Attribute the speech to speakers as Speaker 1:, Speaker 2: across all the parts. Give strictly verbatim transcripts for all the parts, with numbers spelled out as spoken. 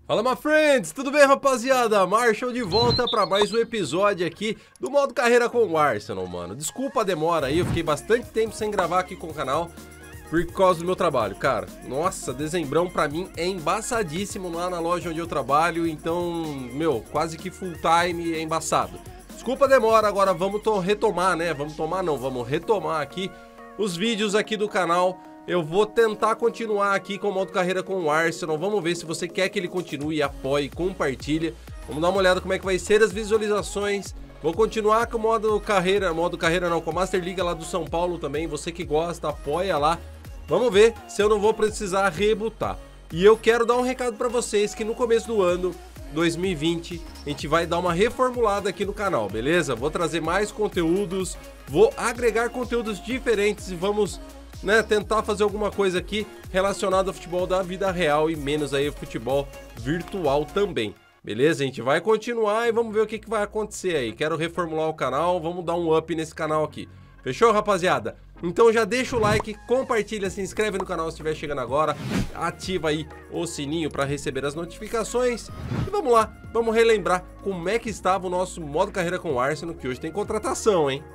Speaker 1: Fala, my friends! Tudo bem, rapaziada? Marshall de volta para mais um episódio aqui do modo carreira com o Arsenal, mano. Desculpa a demora aí, eu fiquei bastante tempo sem gravar aqui com o canal por causa do meu trabalho, cara. Nossa, dezembrão pra mim é embaçadíssimo lá na loja onde eu trabalho, então, meu, quase que full time é embaçado. Desculpa a demora, agora vamos retomar, né? Vamos tomar não, vamos retomar aqui os vídeos aqui do canal. Eu vou tentar continuar aqui com o modo carreira com o Arsenal. Vamos ver se você quer que ele continue, apoie, compartilha. Vamos dar uma olhada como é que vai ser as visualizações. Vou continuar com o modo carreira, modo carreira não, com a Master Liga lá do São Paulo também. Você que gosta, apoia lá. Vamos ver se eu não vou precisar rebutar. E eu quero dar um recado para vocês que no começo do ano dois mil e vinte a gente vai dar uma reformulada aqui no canal, beleza? Vou trazer mais conteúdos, vou agregar conteúdos diferentes e vamos... né, tentar fazer alguma coisa aqui relacionada ao futebol da vida real e menos aí ao futebol virtual também, beleza? A gente vai continuar e vamos ver o que, que vai acontecer aí. Quero reformular o canal, vamos dar um up nesse canal aqui. Fechou, rapaziada? Então já deixa o like, compartilha, se inscreve no canal se estiver chegando agora, ativa aí o sininho para receber as notificações e vamos lá, vamos relembrar como é que estava o nosso modo carreira com o Arsenal, que hoje tem contratação, hein?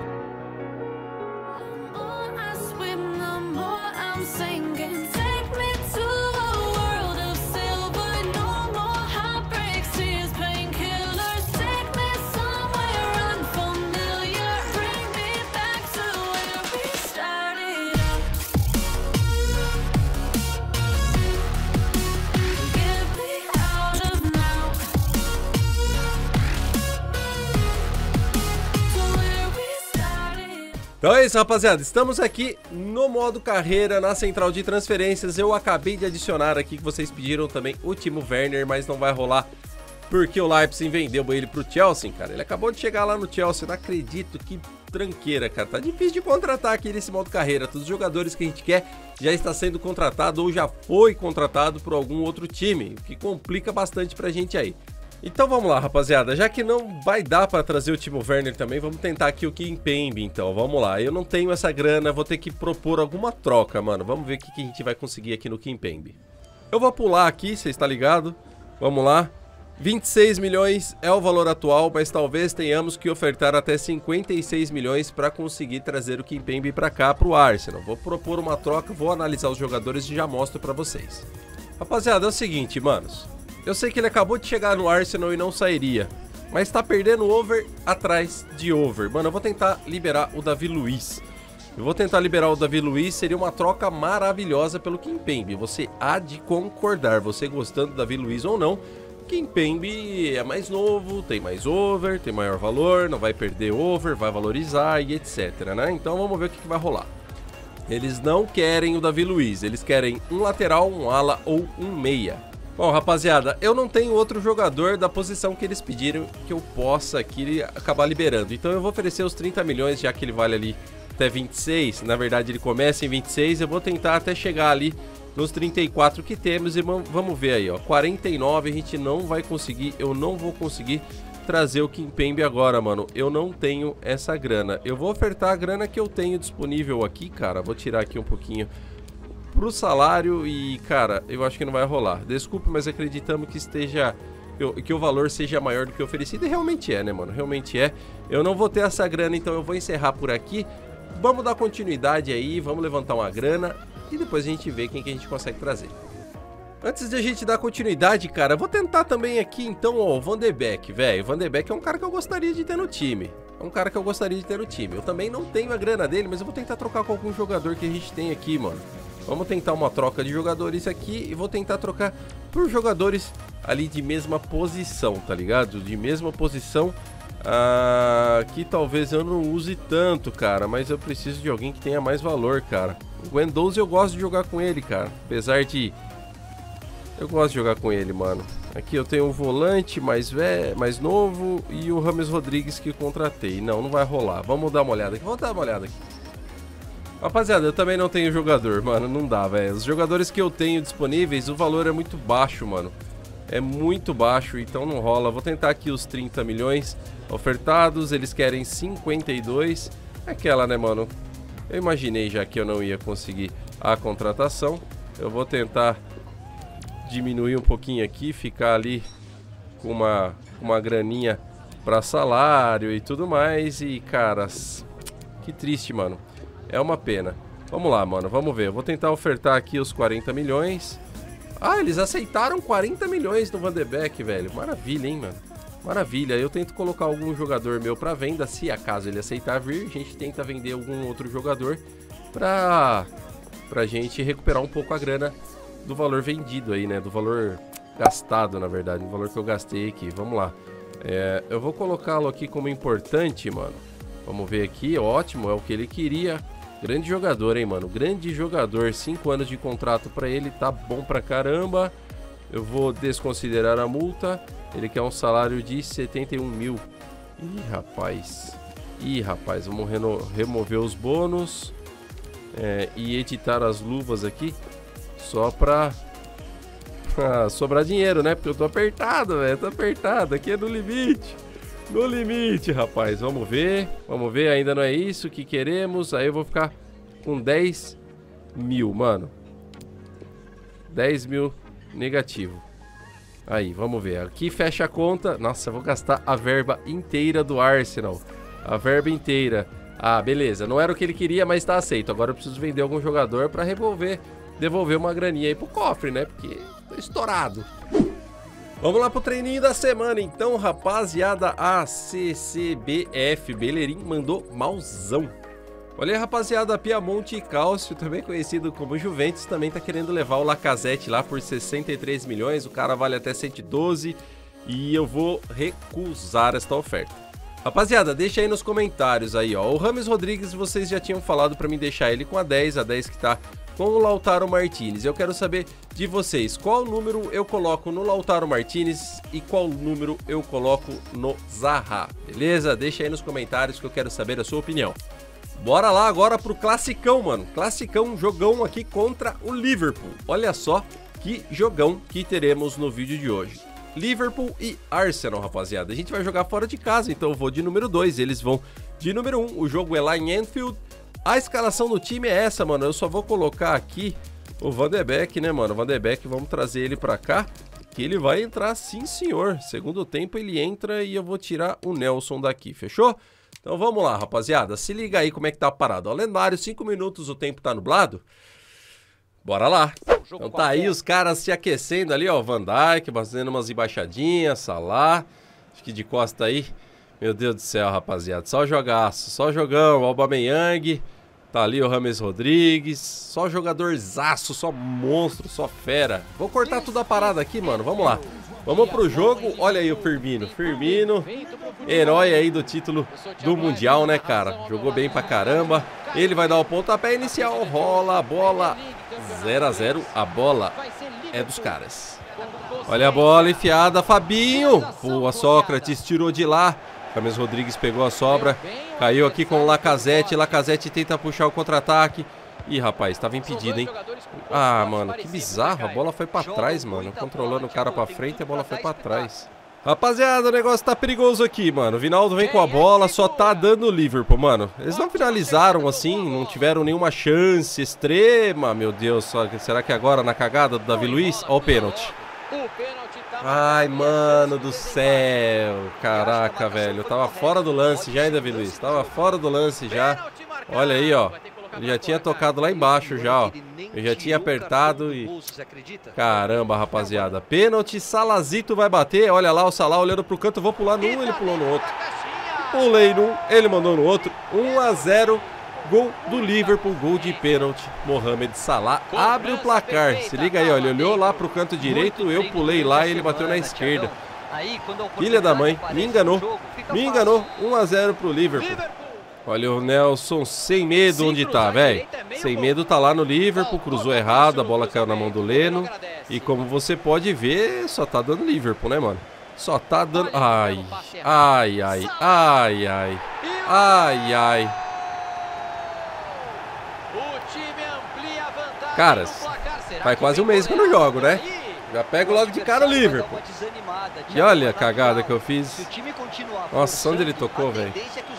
Speaker 1: Então é isso, rapaziada, estamos aqui no modo carreira, na central de transferências. Eu acabei de adicionar aqui, que vocês pediram também, o Timo Werner, mas não vai rolar porque o Leipzig vendeu ele pro Chelsea, cara. Ele acabou de chegar lá no Chelsea, não acredito, que tranqueira, cara. Tá difícil de contratar aqui nesse modo carreira. Todos os jogadores que a gente quer já está sendo contratado ou já foi contratado por algum outro time, o que complica bastante pra gente aí. Então vamos lá, rapaziada, já que não vai dar para trazer o Timo Werner também, vamos tentar aqui o Kimpembe, então, vamos lá. Eu não tenho essa grana, vou ter que propor alguma troca, mano. Vamos ver o que, que a gente vai conseguir aqui no Kimpembe. Eu vou pular aqui, você está ligado? Vamos lá. vinte e seis milhões é o valor atual, mas talvez tenhamos que ofertar até cinquenta e seis milhões para conseguir trazer o Kimpembe para cá, para o Arsenal. Vou propor uma troca, vou analisar os jogadores e já mostro para vocês. Rapaziada, é o seguinte, manos. Eu sei que ele acabou de chegar no Arsenal e não sairia, mas tá perdendo over atrás de over. Mano, eu vou tentar liberar o Davi Luiz. Eu vou tentar liberar o Davi Luiz, seria uma troca maravilhosa pelo Kimpembe. Você há de concordar, você gostando do Davi Luiz ou não. Kimpembe é mais novo, tem mais over, tem maior valor, não vai perder over, vai valorizar e etc, né? Então vamos ver o que, que vai rolar. Eles não querem o Davi Luiz, eles querem um lateral, um ala ou um meia. Bom, rapaziada, eu não tenho outro jogador da posição que eles pediram que eu possa aqui acabar liberando. Então eu vou oferecer os trinta milhões, já que ele vale ali até vinte e seis. Na verdade ele começa em vinte e seis, eu vou tentar até chegar ali nos trinta e quatro que temos e vamos ver aí, ó. quarenta e nove a gente não vai conseguir, eu não vou conseguir trazer o Kimpembe agora, mano. Eu não tenho essa grana. Eu vou ofertar a grana que eu tenho disponível aqui, cara. Vou tirar aqui um pouquinho pro salário e, cara, eu acho que não vai rolar. Desculpa, mas acreditamos que esteja que o valor seja maior do que oferecido, e realmente é, né, mano? Realmente é. Eu não vou ter essa grana, então eu vou encerrar por aqui. Vamos dar continuidade aí, vamos levantar uma grana e depois a gente vê quem que a gente consegue trazer. Antes de a gente dar continuidade, cara, eu vou tentar também aqui, então, ó, o Van de Beek, velho. O Van de Beek é um cara que eu gostaria de ter no time. É um cara que eu gostaria de ter no time. Eu também não tenho a grana dele, mas eu vou tentar trocar com algum jogador que a gente tem aqui, mano. Vamos tentar uma troca de jogadores aqui e vou tentar trocar por jogadores ali de mesma posição, tá ligado? De mesma posição, ah, que talvez eu não use tanto, cara, mas eu preciso de alguém que tenha mais valor, cara. O Guendouzi eu gosto de jogar com ele, cara, apesar de... eu gosto de jogar com ele, mano. Aqui eu tenho um volante mais velho, mais novo e o James Rodrigues que contratei. Não, não vai rolar. Vamos dar uma olhada aqui, vamos dar uma olhada aqui. Rapaziada, eu também não tenho jogador, mano, não dá, velho. Os jogadores que eu tenho disponíveis, o valor é muito baixo, mano. É muito baixo, então não rola. Vou tentar aqui os trinta milhões ofertados, eles querem cinquenta e dois. Aquela, né, mano? Eu imaginei já que eu não ia conseguir a contratação. Eu vou tentar diminuir um pouquinho aqui, ficar ali com uma, uma graninha pra salário e tudo mais. E, caras, que triste, mano. É uma pena. Vamos lá, mano, vamos ver. Eu vou tentar ofertar aqui os quarenta milhões. Ah, eles aceitaram quarenta milhões no Van de Beek, velho. Maravilha, hein, mano. Maravilha. Eu tento colocar algum jogador meu pra venda. Se acaso ele aceitar vir, a gente tenta vender algum outro jogador pra, pra gente recuperar um pouco a grana do valor vendido aí, né? Do valor gastado, na verdade. Do valor que eu gastei aqui. Vamos lá. É, eu vou colocá-lo aqui como importante, mano. Vamos ver aqui. Ótimo, é o que ele queria. Grande jogador, hein, mano. Grande jogador. Cinco anos de contrato pra ele. Tá bom pra caramba. Eu vou desconsiderar a multa. Ele quer um salário de setenta e um mil. Ih, rapaz. Ih, rapaz. Vamos remover os bônus. É, e editar as luvas aqui. Só pra ah, sobrar dinheiro, né? Porque eu tô apertado, velho. Tô apertado. Aqui é no limite. No limite, rapaz. Vamos ver. Vamos ver. Ainda não é isso que queremos. Aí eu vou ficar com dez mil, mano. dez mil negativo. Aí, vamos ver. Aqui fecha a conta. Nossa, eu vou gastar a verba inteira do Arsenal. A verba inteira. Ah, beleza. Não era o que ele queria, mas tá aceito. Agora eu preciso vender algum jogador pra revolver, devolver uma graninha aí pro cofre, né? Porque tô estourado. Vamos lá pro treininho da semana, então, rapaziada. A C C B F Bellerin mandou mauzão. Olha aí, rapaziada, a Piemonte Cálcio, também conhecido como Juventus, também tá querendo levar o Lacazette lá por sessenta e três milhões. O cara vale até cento e doze e eu vou recusar esta oferta. Rapaziada, deixa aí nos comentários aí, ó. O James Rodrigues, vocês já tinham falado pra mim deixar ele com a dez, a dez que tá com o Lautaro Martinez. Eu quero saber de vocês, qual número eu coloco no Lautaro Martinez e qual número eu coloco no Zaha, beleza? Deixa aí nos comentários que eu quero saber a sua opinião. Bora lá agora pro classicão, mano. Classicão, jogão aqui contra o Liverpool. Olha só que jogão que teremos no vídeo de hoje. Liverpool e Arsenal, rapaziada. A gente vai jogar fora de casa, então eu vou de número dois. Eles vão de número um. O jogo é lá em Anfield. A escalação do time é essa, mano. Eu só vou colocar aqui o Van de Beek, né, mano? O Van de Beek, vamos trazer ele pra cá, que ele vai entrar sim, senhor. Segundo tempo ele entra e eu vou tirar o Nelson daqui, fechou? Então vamos lá, rapaziada. Se liga aí como é que tá a parada. Ó, lendário, cinco minutos, o tempo tá nublado. Bora lá. Então tá aí os caras se aquecendo ali, ó. Van Dijk, fazendo umas embaixadinhas, Salah. Acho que de costa aí. Meu Deus do céu, rapaziada. Só jogaço, só jogão. Aubameyang. Tá ali o James Rodrigues. Só jogadorzaço, só monstro, só fera. Vou cortar toda a parada aqui, mano. Vamos lá. Vamos pro jogo. Olha aí o Firmino. Firmino, herói aí do título do Mundial, né, cara? Jogou bem pra caramba. Ele vai dar o pontapé inicial. Rola a bola. zero a zero. A bola é dos caras. Olha a bola enfiada. Fabinho. Boa, Sócrates. Tirou de lá. James Rodrigues pegou a sobra. Caiu aqui com o Lacazette. Lacazette tenta puxar o contra-ataque. Ih, rapaz, tava impedido, hein? Ah, mano, que bizarro. A bola foi pra trás, mano. Controlando o cara pra frente e a bola foi pra trás. Rapaziada, o negócio tá perigoso aqui, mano. O Vinaldo vem com a bola, só tá dando o Liverpool, mano. Eles não finalizaram assim, não tiveram nenhuma chance extrema. Meu Deus, só, será que agora na cagada do Davi Luiz? Ó o pênalti. Ai, mano do céu. Caraca, velho. Eu tava fora do lance já, hein, Davi Luiz? Tava fora do lance já. Olha aí, ó. Ele já tinha tocado lá embaixo já, ó. Eu já tinha apertado e... Caramba, rapaziada. Pênalti, Salazito vai bater. Olha lá o Salah olhando pro canto. Eu vou pular num, ele pulou no outro. Pulei num, ele mandou no outro. um a zero. Gol do Liverpool, gol de pênalti. Mohamed Salah abre o placar. Se liga aí, ó. Ele olhou lá pro canto direito. Eu pulei lá e ele bateu na esquerda. Filha da mãe, me enganou. Me enganou. um a zero pro Liverpool. Olha o Nelson sem medo onde tá, velho. Sem medo tá lá no Liverpool, cruzou errado, a bola caiu na mão do Leno. E como você pode ver, só tá dando Liverpool, né, mano? Só tá dando... Ai, ai, ai, ai, ai, ai, ai. Caras, faz quase um mês que eu não jogo, né? Já pego logo de cara o Liverpool. E olha a cagada que eu fiz. Nossa, onde ele tocou, velho.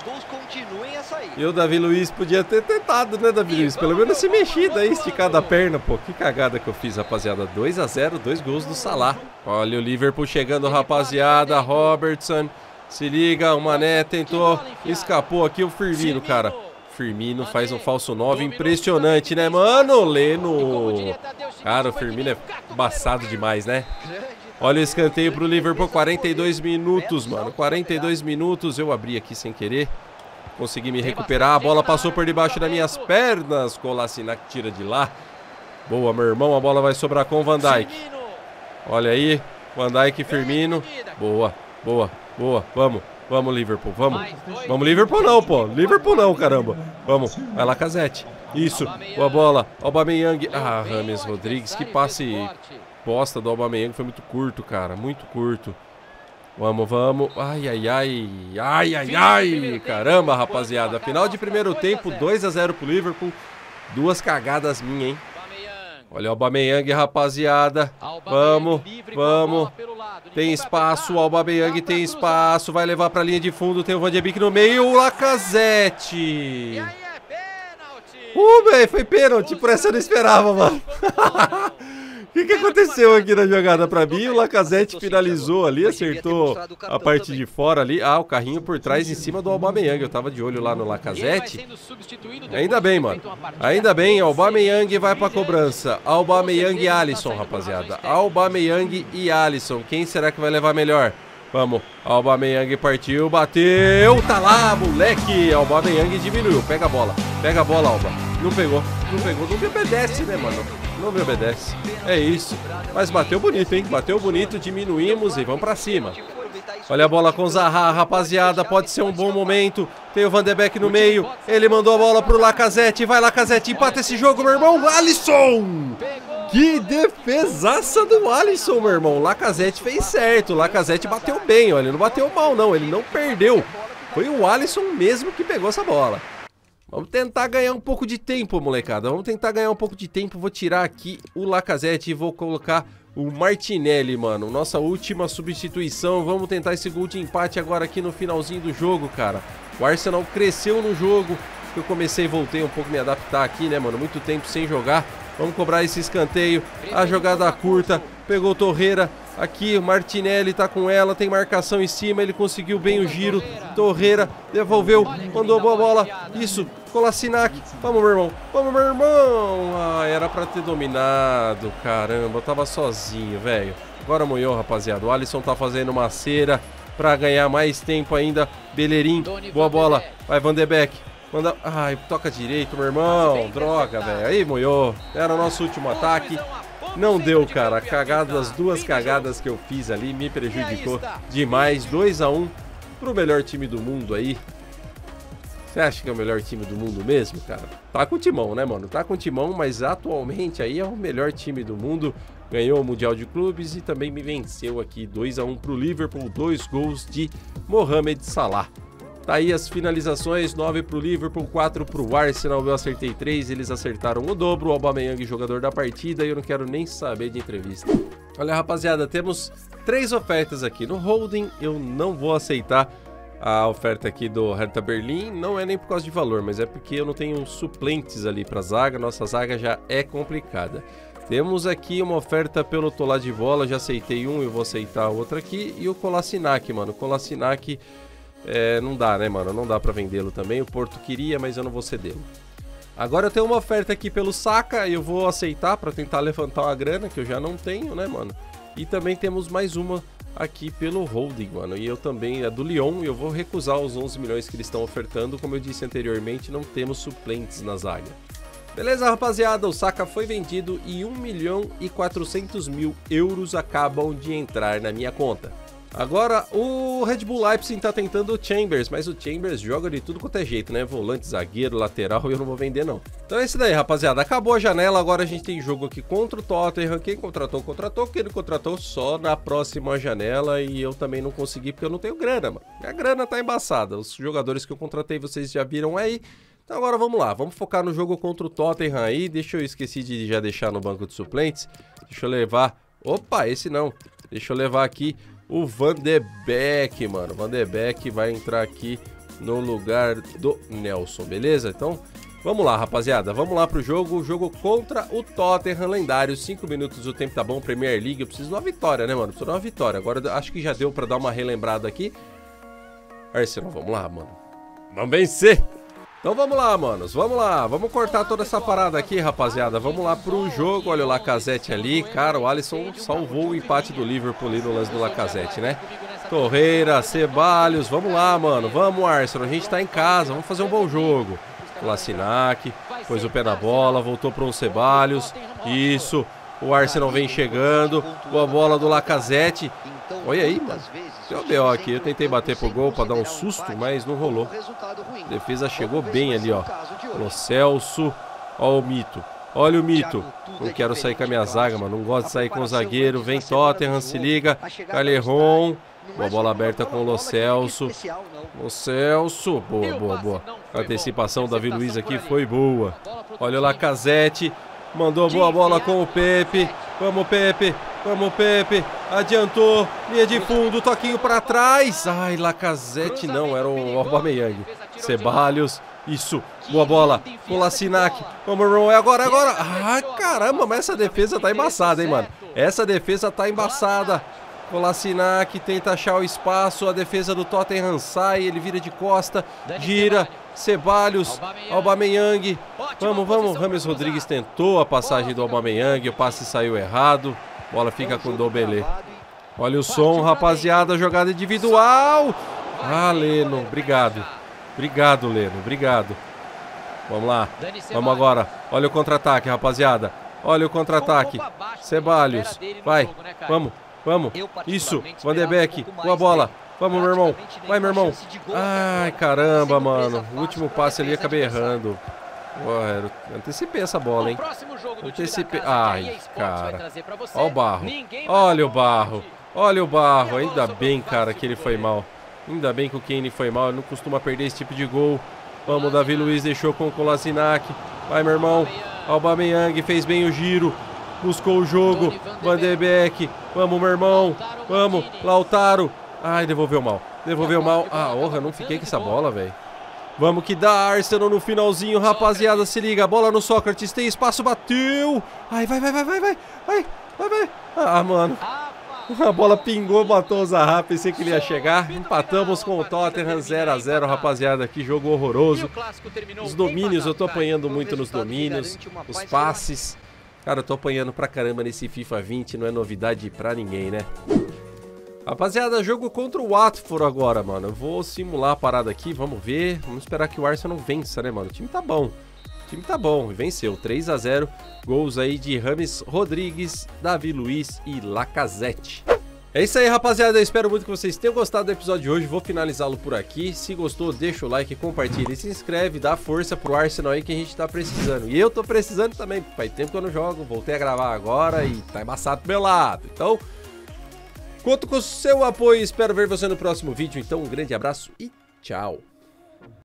Speaker 1: E o Davi Luiz podia ter tentado, né, Davi Luiz? Pelo menos se mexido aí, esticado a perna, pô. Que cagada que eu fiz, rapaziada. dois a zero, dois gols do Salah. Olha o Liverpool chegando, rapaziada. Robertson, se liga, o Mané tentou, escapou aqui o Firmino, cara. Firmino faz um falso nove impressionante, né, mano? Leno. Cara, o Firmino é embaçado demais, né? Olha o escanteio pro Liverpool, quarenta e dois minutos, mano. quarenta e dois minutos, eu abri aqui sem querer. Consegui me recuperar, a bola passou por debaixo das minhas pernas. Kolasinac tira de lá. Boa, meu irmão, a bola vai sobrar com o Van Dijk. Olha aí, Van Dijk e Firmino. Boa, boa, boa, vamos. Vamos, Liverpool, vamos. Vamos, Liverpool não, pô. Liverpool não, caramba. Vamos, vai lá, Lacazette. Isso, boa bola. Aubameyang. Ah, James Rodrigues, que passe bosta do Aubameyang. Foi muito curto, cara, muito curto. Vamos, vamos. Ai, ai, ai. Ai, ai, ai. Caramba, rapaziada. Final de primeiro tempo, dois a zero pro Liverpool. Duas cagadas minhas, hein. Olha o Aubameyang, rapaziada. Vamos, vamos. Tem espaço, o Aubameyang tem espaço. Vai levar pra linha de fundo, tem o Van de Beek no meio. O Lacazette. Uh, velho, foi pênalti. Por essa eu não esperava, mano. O que, que aconteceu aqui na jogada pra mim? O Lacazette finalizou ali, acertou a parte de fora ali. Ah, o carrinho por trás em cima do Aubameyang. Eu tava de olho lá no Lacazette. Ainda bem, mano. Ainda bem, Aubameyang vai pra cobrança. Aubameyang e Alisson, rapaziada. Aubameyang e Alisson. Quem será que vai levar melhor? Vamos. Aubameyang partiu, bateu. Tá lá, moleque. Aubameyang diminuiu. Pega a bola. Pega a bola, Alba. Não pegou. Não pegou. Não me obedece, né, mano? Não me obedece. É isso. Mas bateu bonito, hein? Bateu bonito, diminuímos e vamos pra cima. Olha a bola com o Zaha, rapaziada. Pode ser um bom momento. Tem o Van de Beek no meio. Ele mandou a bola pro Lacazette. Vai, Lacazette. Empata esse jogo, meu irmão. Alisson! Que defesaça do Alisson, meu irmão. Lacazette fez certo. Lacazette bateu bem, olha. Ele não bateu mal, não. Ele não perdeu. Foi o Alisson mesmo que pegou essa bola. Vamos tentar ganhar um pouco de tempo, molecada. Vamos tentar ganhar um pouco de tempo. Vou tirar aqui o Lacazette e vou colocar o Martinelli, mano. Nossa última substituição. Vamos tentar esse gol de empate agora aqui no finalzinho do jogo, cara. O Arsenal cresceu no jogo. Eu comecei e voltei um pouco me adaptar aqui, né, mano? Muito tempo sem jogar. Vamos cobrar esse escanteio. A jogada curta. Pegou o Torreira. Aqui o Martinelli tá com ela. Tem marcação em cima. Ele conseguiu bem o giro. Torreira devolveu. Mandou boa bola. Isso. Kolasinac. Vamos, meu irmão. Vamos, meu irmão. Ah, era pra ter dominado. Caramba, eu tava sozinho, velho. Agora moiou, rapaziada. O Alisson tá fazendo uma cera pra ganhar mais tempo ainda. Bellerin. Boa bola. Vai, Van de Beek. Manda... Ai, toca direito, meu irmão. Droga, velho. Aí moiou. Era o nosso último ataque. Não deu, cara. A cagada, as duas cagadas que eu fiz ali me prejudicou demais. dois a um pro melhor time do mundo aí. Você acha que é o melhor time do mundo mesmo, cara? Tá com o timão, né, mano? Tá com o timão, mas atualmente aí é o melhor time do mundo. Ganhou o Mundial de Clubes e também me venceu aqui. dois a um pro Liverpool, dois gols de Mohamed Salah. Tá aí as finalizações, nove pro Liverpool, quatro pro Arsenal. Eu acertei três, eles acertaram o dobro. O Aubameyang, jogador da partida, e eu não quero nem saber de entrevista. Olha, rapaziada, temos três ofertas aqui. No holding, eu não vou aceitar a oferta aqui do Hertha Berlim. Não é nem por causa de valor, mas é porque eu não tenho suplentes ali pra zaga. Nossa zaga já é complicada. Temos aqui uma oferta pelo Tolá de bola. Já aceitei um, eu vou aceitar outra aqui. E o Kolasinac, mano. O Kolasinac... É, não dá, né, mano? Não dá pra vendê-lo também. O Porto queria, mas eu não vou cedê-lo. Agora eu tenho uma oferta aqui pelo Saka. Eu vou aceitar pra tentar levantar uma grana, que eu já não tenho, né, mano? E também temos mais uma aqui pelo holding, mano. E eu também, é do Lyon, e eu vou recusar os onze milhões que eles estão ofertando. Como eu disse anteriormente, não temos suplentes na zaga. Beleza, rapaziada? O Saka foi vendido e um milhão e quatrocentos mil euros acabam de entrar na minha conta. Agora, o Red Bull Leipzig tá tentando o Chambers, mas o Chambers joga de tudo quanto é jeito, né? Volante, zagueiro, lateral, eu não vou vender, não. Então é isso daí, rapaziada. Acabou a janela, agora a gente tem jogo aqui contra o Tottenham. Quem contratou, contratou. Quem não contratou, só na próxima janela. E eu também não consegui, porque eu não tenho grana, mano. Minha grana tá embaçada. Os jogadores que eu contratei, vocês já viram aí. Então agora vamos lá, vamos focar no jogo contra o Tottenham aí. Deixa eu esqueci de já deixar no banco de suplentes. Deixa eu levar Opa, esse não. Deixa eu levar aqui o Van de Beek, mano. Van de Beek vai entrar aqui no lugar do Nelson, beleza? Então, vamos lá, rapaziada. Vamos lá pro jogo. O jogo contra o Tottenham lendário. cinco minutos, o tempo tá bom. Premier League. Eu preciso de uma vitória, né, mano? Preciso de uma vitória. Agora, acho que já deu pra dar uma relembrada aqui. Arsenal, vamos lá, mano. Vamos vencer! Então vamos lá, manos, vamos lá, vamos cortar toda essa parada aqui, rapaziada. Vamos lá pro jogo, olha o Lacazette ali. Cara, o Alisson salvou o empate do Liverpool ali no lance do Lacazette, né? Torreira, Ceballos, vamos lá, mano. Vamos, Arsenal, a gente tá em casa, vamos fazer um bom jogo. Kolasinac, pôs o pé na bola, voltou para um Ceballos. Isso, o Arsenal vem chegando. Boa bola do Lacazette. Olha aí, mano. Deu B O aqui, eu tentei bater pro gol pra dar um susto, mas não rolou. A defesa chegou bem ali, ó. Lo Celso, ó o Mito. Olha o Mito. Não quero sair com a minha zaga, mano. Não gosto de sair com o zagueiro. Vem Tottenham, se liga. Calerron. Boa bola aberta com o Lo Celso. Lo Celso. Boa, boa, boa. A antecipação do Davi Luiz aqui foi boa. Olha o Lacazette. Mandou boa bola com o Pepe. Vamos, Pepe. Vamos, Pepe. Adiantou. Linha de fundo. Toquinho pra trás. Ai, Lacazette não. Era o Aubameyang. Ceballos. Isso. Boa bola. Kolasinac. Vamos, Ron. É agora, é agora. Ai, caramba. Mas essa defesa tá embaçada, hein, mano. Essa defesa tá embaçada. Kolasinac tenta achar o espaço. A defesa do Tottenham sai. Ele vira de costa. Gira. Ceballos, Aubameyang, vamos, vamos, James Rodrigues tentou a passagem do Aubameyang, o passe saiu errado, bola fica com o Dombele. Olha o som, rapaziada, jogada individual. Ah, Leno, obrigado, obrigado, Leno, obrigado. Vamos lá, vamos agora, olha o contra-ataque, rapaziada, olha o contra-ataque, Ceballos, vai, vamos, vamos, isso, Van de Beek, boa bola. Vamos, meu irmão. Vai, meu irmão. Ai, caramba, mano. O último passe ali acabei errando. Ué, antecipei essa bola, hein. Antecipei. Ai, cara. Olha o barro. Olha o barro. Olha o barro. Ainda bem, cara, que ele foi mal. Ainda bem que o Kane foi mal. Ele não costuma perder esse tipo de gol. Vamos, Davi Luiz deixou com o Kolasinac. Vai, meu irmão. Aubameyang fez bem o giro. Buscou o jogo. Van de Beek. Vamos, meu irmão. Vamos. Lautaro. Ai, devolveu mal. Devolveu mal. Ah, orra, não fiquei com essa bola, velho. Vamos que dá, Arsenal no finalzinho, rapaziada. Se liga, bola no Sócrates. Tem espaço, bateu. Ai, vai, vai, vai, vai, vai. Vai, vai, vai. Ah, mano. A bola pingou, matou o Zaha. Pensei que ele ia chegar. Empatamos com o Tottenham zero a zero, rapaziada. Que jogo horroroso. Os domínios, eu tô apanhando muito nos domínios. Os passes. Cara, eu tô apanhando pra caramba nesse FIFA vinte. Não é novidade pra ninguém, né? Rapaziada, jogo contra o Watford agora, mano. Eu vou simular a parada aqui, vamos ver. Vamos esperar que o Arsenal vença, né, mano? O time tá bom. O time tá bom. E venceu. três a zero. Gols aí de James Rodrigues, Davi Luiz e Lacazette. É isso aí, rapaziada. Eu espero muito que vocês tenham gostado do episódio de hoje. Vou finalizá-lo por aqui. Se gostou, deixa o like, compartilha e se inscreve. Dá força pro Arsenal aí que a gente tá precisando. E eu tô precisando também. Faz tempo que eu não jogo. Voltei a gravar agora e tá embaçado pro meu lado. Então... conto com o seu apoio, espero ver você no próximo vídeo, então um grande abraço e tchau!